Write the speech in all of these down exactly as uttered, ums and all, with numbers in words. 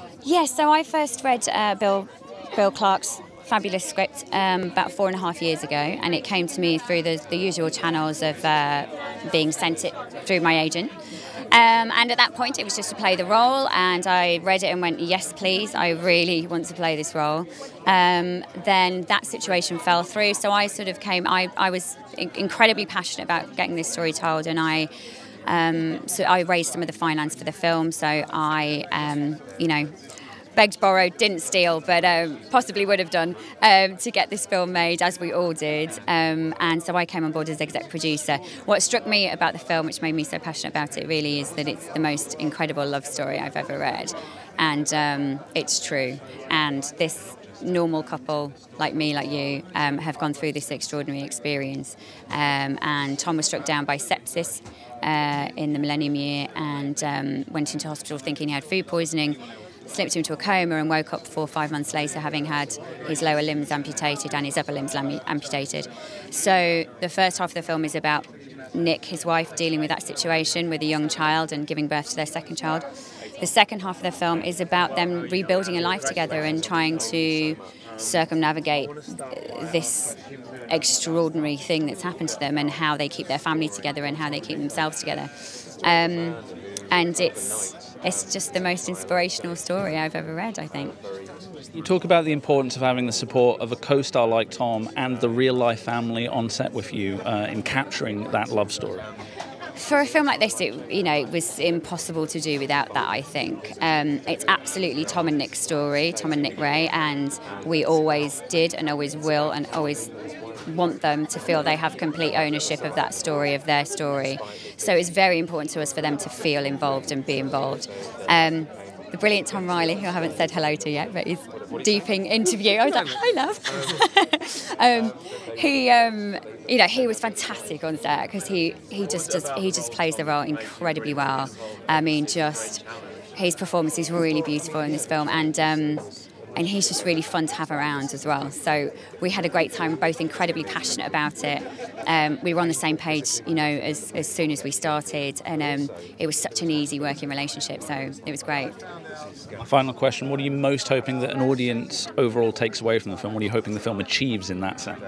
Yeah, so I first read uh, Bill Bill Clark's fabulous script um, about four and a half years ago, and it came to me through the, the usual channels of uh, being sent it through my agent. Um, and at that point, it was just to play the role, and I read it and went, yes, please, I really want to play this role. Um, then that situation fell through, so I sort of came, I, I was incredibly passionate about getting this story told, and I Um, so I raised some of the finance for the film. So I, um, you know, begged, borrowed, didn't steal, but um, possibly would have done um, to get this film made, as we all did. Um, and so I came on board as exec producer. What struck me about the film, which made me so passionate about it, really, is that it's the most incredible love story I've ever read, and um, it's true. And this normal couple like me, like you, um, have gone through this extraordinary experience. Um, and Tom was struck down by sepsis uh, in the millennium year, and um, went into hospital thinking he had food poisoning, slipped into a coma, and woke up four or five months later having had his lower limbs amputated and his upper limbs lam- amputated. So the first half of the film is about Nick, his wife, dealing with that situation with a young child and giving birth to their second child. The second half of the film is about them rebuilding a life together and trying to circumnavigate this extraordinary thing that's happened to them, and how they keep their family together and how they keep themselves together. Um, and it's it's just the most inspirational story I've ever read, I think. You talk about the importance of having the support of a co-star like Tom and the real-life family on set with you uh, in capturing that love story. For a film like this, it, you know, it was impossible to do without that, I think. Um, it's absolutely Tom and Nick's story, Tom and Nick Ray, and we always did and always will and always want them to feel they have complete ownership of that story, of their story. So it's very important to us for them to feel involved and be involved. Um, the brilliant Tom Riley, who I haven't said hello to yet, but he's deeping interview. I was like, hi, love. um, he, um, you know, he was fantastic on set because he, he just does, he just plays the role incredibly well. I mean, just his performance is really beautiful in this film, and um, and he's just really fun to have around as well. So we had a great time, both incredibly passionate about it. Um, we were on the same page, you know, as, as soon as we started, and um, it was such an easy working relationship, so it was great. My final question, what are you most hoping that an audience overall takes away from the film? What are you hoping the film achieves in that sense?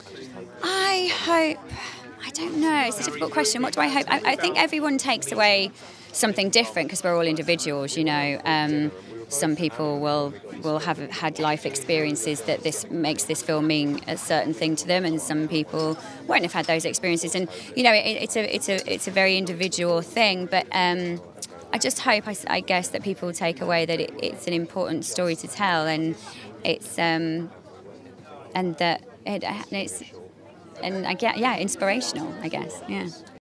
I hope, I don't know, it's a difficult question. What do I hope? I, I think everyone takes away something different because we're all individuals, you know. Um, some people will will have had life experiences that this makes this film mean a certain thing to them, and some people won't have had those experiences. And you know, it, it's a it's a it's a very individual thing. But um, I just hope, I, I guess, that people take away that it, it's an important story to tell, and it's um, and that it, it's and I get yeah inspirational, I guess, yeah.